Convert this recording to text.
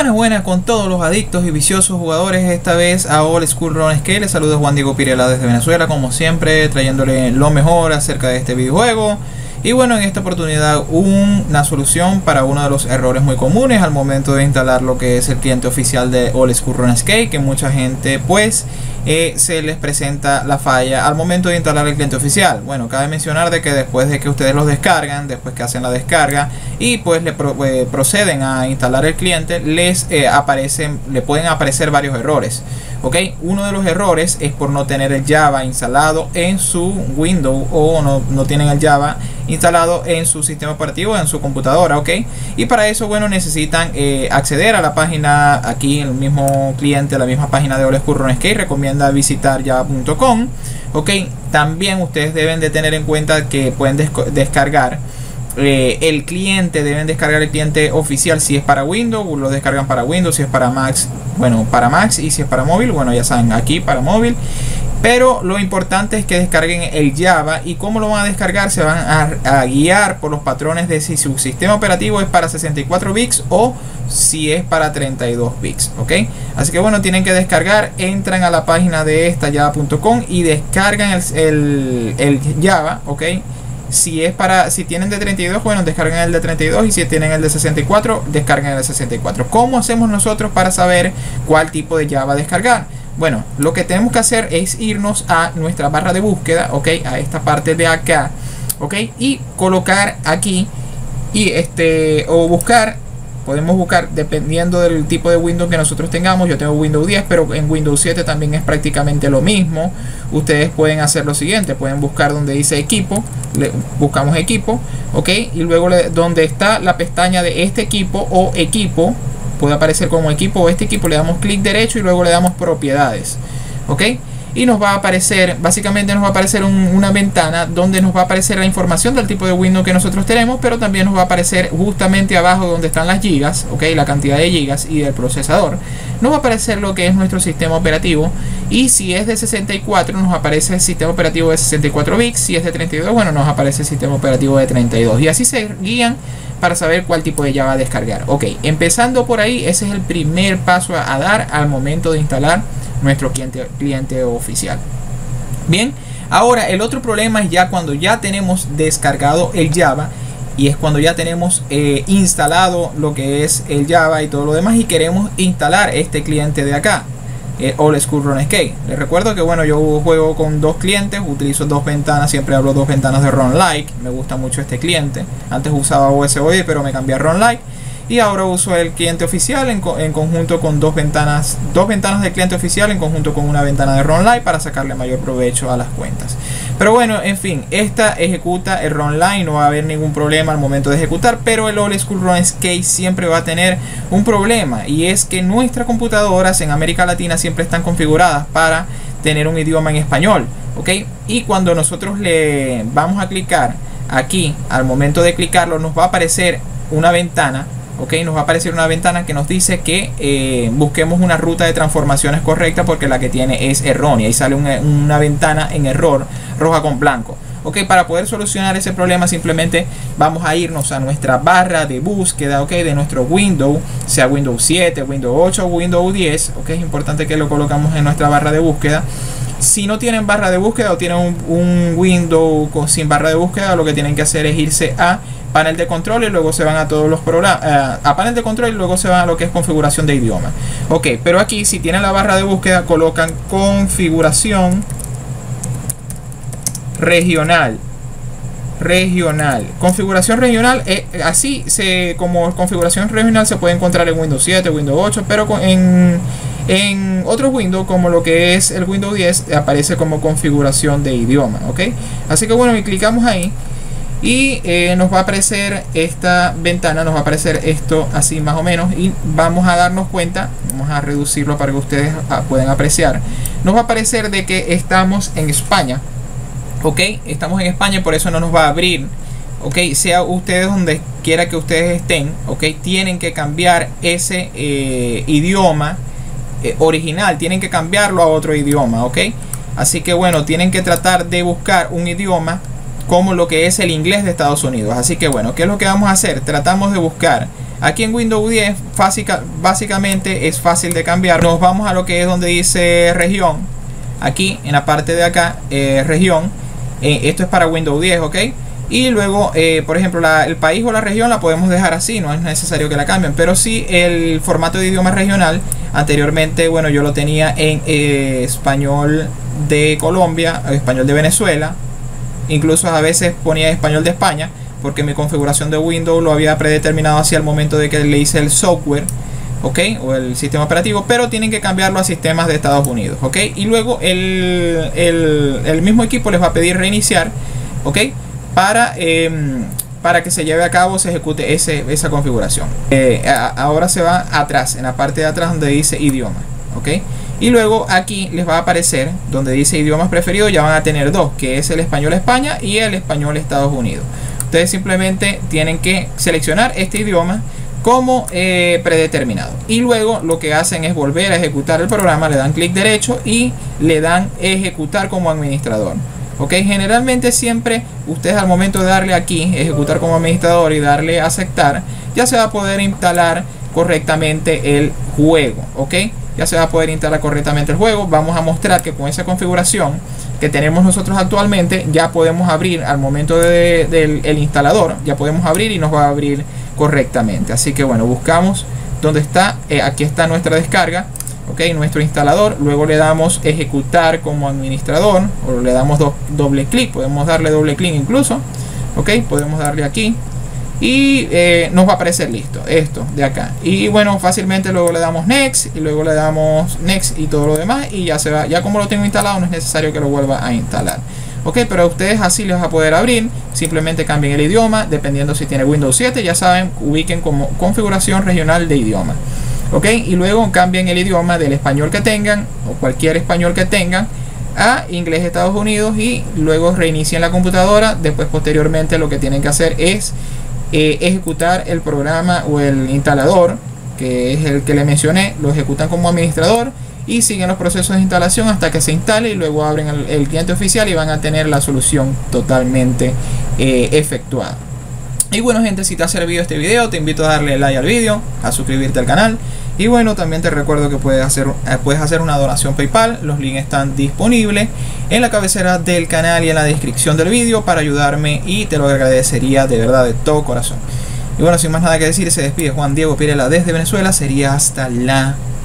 Buenas con todos los adictos y viciosos jugadores, esta vez a Old School RuneScape. Les saluda Juan Diego Pirela desde Venezuela, como siempre, trayéndole lo mejor acerca de este videojuego. Y bueno, en esta oportunidad una solución para uno de los errores muy comunes al momento de instalar lo que es el cliente oficial de Old School RuneScape, que mucha gente pues se les presenta la falla al momento de instalar el cliente oficial. Bueno, cabe mencionar de que después de que ustedes los descargan, después que hacen la descarga y pues proceden a instalar el cliente, le pueden aparecer varios errores. Ok, uno de los errores es por no tener el Java instalado en su Windows, o no tienen el Java instalado en su sistema operativo, en su computadora. Ok, y para eso, bueno, necesitan acceder a la página, aquí el mismo cliente, la misma página de Old School RuneScape recomienda visitar java.com. ok, también ustedes deben de tener en cuenta que pueden descargar el cliente, deben descargar el cliente oficial. Si es para Windows, lo descargan para Windows; si es para Mac, bueno, para Mac; y si es para móvil, bueno, ya saben, aquí para móvil. Pero lo importante es que descarguen el Java. ¿Y cómo lo van a descargar? Se van a guiar por los patrones de si su sistema operativo es para 64 bits o si es para 32 bits. Ok, así que bueno, tienen que descargar, entran a la página de esta java.com y descargan el Java. Ok, si tienen de 32, bueno, descargan el de 32, y si tienen el de 64, descargan el de 64. ¿Cómo hacemos nosotros para saber cuál tipo de Java descargar? Bueno, lo que tenemos que hacer es irnos a nuestra barra de búsqueda, ok, a esta parte de acá, ok, y colocar aquí o buscar. Podemos buscar dependiendo del tipo de Windows que nosotros tengamos. Yo tengo Windows 10, pero en Windows 7 también es prácticamente lo mismo. Ustedes pueden hacer lo siguiente: pueden buscar donde dice equipo, buscamos equipo, ok, y luego donde está la pestaña de este equipo o equipo, puede aparecer como equipo o este equipo, le damos clic derecho y luego le damos propiedades, ok, y nos va a aparecer, básicamente nos va a aparecer una ventana donde nos va a aparecer la información del tipo de Windows que nosotros tenemos, pero también nos va a aparecer justamente abajo donde están las gigas, ok, la cantidad de gigas y del procesador. Nos va a aparecer lo que es nuestro sistema operativo, y si es de 64 nos aparece el sistema operativo de 64 bits, si es de 32, bueno, nos aparece el sistema operativo de 32, y así se guían para saber cuál tipo de Java descargar. Ok, empezando por ahí, ese es el primer paso a dar al momento de instalar nuestro cliente oficial. Bien, ahora el otro problema es ya cuando ya tenemos descargado el Java, y es cuando ya tenemos instalado lo que es el Java y todo lo demás, y queremos instalar este cliente de acá, Old School RuneScape. Les recuerdo que bueno, yo juego con dos clientes, utilizo dos ventanas, siempre hablo dos ventanas de RunLike. Me gusta mucho este cliente. Antes usaba OSOE, pero me cambié a RunLike, y ahora uso el cliente oficial en conjunto con dos ventanas del cliente oficial en conjunto con una ventana de RunLike para sacarle mayor provecho a las cuentas. Pero bueno, en fin, esta ejecuta el RunLike, no va a haber ningún problema al momento de ejecutar, pero el Old School RuneScape siempre va a tener un problema, y es que nuestras computadoras en América Latina siempre están configuradas para tener un idioma en español, ok, y cuando nosotros le vamos a clicar aquí, al momento de clicarlo nos va a aparecer una ventana. Ok, nos va a aparecer una ventana que nos dice que busquemos una ruta de transformaciones correcta, porque la que tiene es errónea, y sale una ventana en error roja con blanco. Ok, para poder solucionar ese problema simplemente vamos a irnos a nuestra barra de búsqueda, ok, de nuestro Windows, sea Windows 7, Windows 8 o Windows 10. Ok, es importante que lo colocamos en nuestra barra de búsqueda. Si no tienen barra de búsqueda o tienen un Windows sin barra de búsqueda, lo que tienen que hacer es irse a panel de control, y luego se van a todos los programas, a panel de control, y luego se van a lo que es configuración de idioma. Ok, pero aquí si tienen la barra de búsqueda, colocan configuración regional. Configuración regional, como configuración regional se puede encontrar en Windows 7, Windows 8, pero en otros Windows, como lo que es el Windows 10, aparece como configuración de idioma. Ok, así que bueno, y clicamos ahí, y nos va a aparecer esta ventana, nos va a aparecer esto así más o menos, y vamos a darnos cuenta, vamos a reducirlo para que ustedes puedan apreciar. Nos va a aparecer de que estamos en España. Ok, estamos en España, por eso no nos va a abrir. Ok, sea ustedes donde quiera que ustedes estén, ok, tienen que cambiar ese idioma original, tienen que cambiarlo a otro idioma. Ok, así que bueno, tienen que tratar de buscar un idioma como lo que es el inglés de Estados Unidos. Así que bueno, ¿qué es lo que vamos a hacer? Tratamos de buscar Aquí en Windows 10 básicamente es fácil de cambiar. Nos vamos a lo que es donde dice región. Aquí en la parte de acá, región. Esto es para Windows 10, ¿ok? Y luego, por ejemplo, el país o la región la podemos dejar así, no es necesario que la cambien. Pero sí el formato de idioma regional. Anteriormente, bueno, yo lo tenía en español de Colombia, español de Venezuela. Incluso a veces ponía español de España, porque mi configuración de Windows lo había predeterminado hacia el momento de que le hice el software, ok, o el sistema operativo, pero tienen que cambiarlo a sistemas de Estados Unidos, ok, y luego el mismo equipo les va a pedir reiniciar, ok, para que se lleve a cabo, se ejecute esa configuración. Ahora se va atrás, en la parte de atrás donde dice idioma, ok, y luego aquí les va a aparecer donde dice idiomas preferidos. Ya van a tener dos, que es el español España y el español Estados Unidos. Ustedes simplemente tienen que seleccionar este idioma como predeterminado, y luego lo que hacen es volver a ejecutar el programa. Le dan clic derecho y le dan ejecutar como administrador, ok. Generalmente siempre ustedes, al momento de darle aquí ejecutar como administrador y darle a aceptar, ya se va a poder instalar correctamente el juego, ok. Ya se va a poder instalar correctamente el juego. Vamos a mostrar que con esa configuración que tenemos nosotros actualmente, ya podemos abrir al momento del instalador, ya podemos abrir y nos va a abrir correctamente. Así que bueno, buscamos donde está, aquí está nuestra descarga, ok, nuestro instalador. Luego le damos ejecutar como administrador, o le damos doble clic, podemos darle doble clic incluso, ok, podemos darle aquí y nos va a aparecer listo esto de acá. Y bueno, fácilmente luego le damos next y luego le damos next y todo lo demás, y ya se va. Ya como lo tengo instalado, no es necesario que lo vuelva a instalar, ok. Pero a ustedes así les va a poder abrir. Simplemente cambien el idioma, dependiendo si tiene Windows 7, ya saben, ubiquen como configuración regional de idioma, ok, y luego cambien el idioma del español que tengan, o cualquier español que tengan, a inglés de Estados Unidos, y luego reinicien la computadora. Después, posteriormente, lo que tienen que hacer es ejecutar el programa o el instalador, que es el que le mencioné. Lo ejecutan como administrador y siguen los procesos de instalación hasta que se instale, y luego abren el cliente oficial y van a tener la solución totalmente efectuada. Y bueno, gente, si te ha servido este video, te invito a darle like al video, a suscribirte al canal, y bueno, también te recuerdo que puedes hacer una donación PayPal. Los links están disponibles en la cabecera del canal y en la descripción del video para ayudarme, y te lo agradecería de verdad, de todo corazón. Y bueno, sin más nada que decir, se despide Juan Diego Pirela desde Venezuela. Sería hasta la